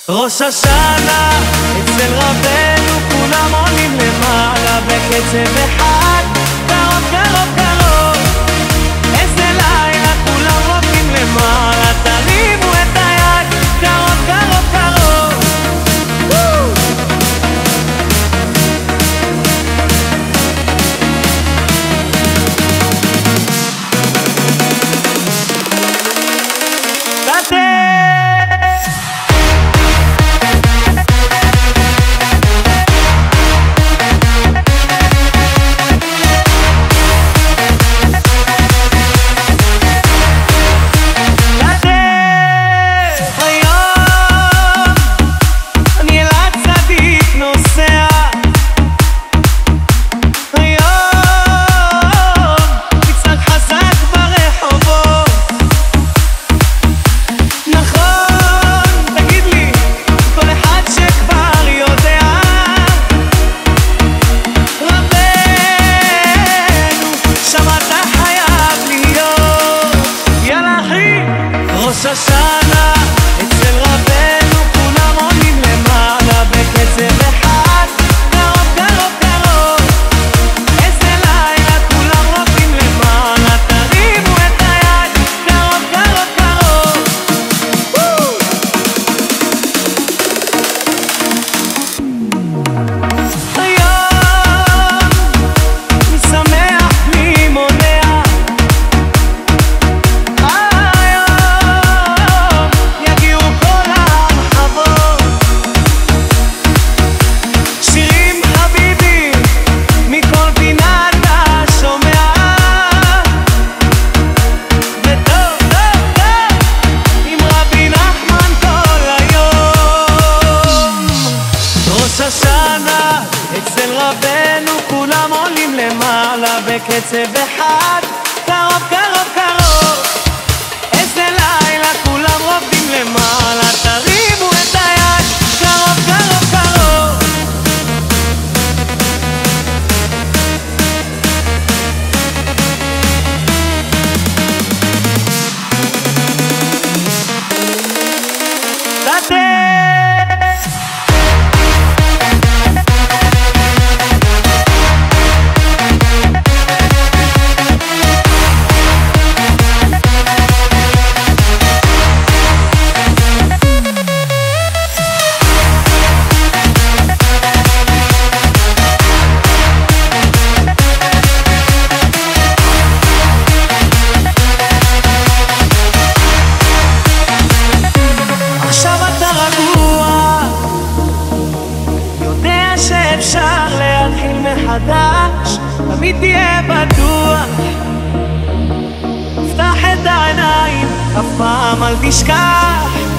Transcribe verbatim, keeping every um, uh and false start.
ראש השנה, אצל רבנו כולם עולים למעלה בקצב אחד, קרוב קרוב קרוב. איזה לילה כולם רוקדים למעלה, תרימו את היד, קרוב קרוב קרוב. ראש השנה, אצל רבנו כולם עולים למעלה בקצב אחד, קרוב קרוב קרוב. איזה לילה כולם רוקדים למעלה, תרימו את היד, קרוב קרוב קרוב. היום אני שמח בלי מונע, אצל רבנו כולם עולים למעלה בקצב אחד, קרוב קרוב קרוב. איזה לילה כולם רוקדים למעלה, תרימו את היד, קרוב קרוב קרוב. אפשר להתחיל מחדש, תמיד תהיה בטוח. פתח את העיניים, אף פעם אל תשכח.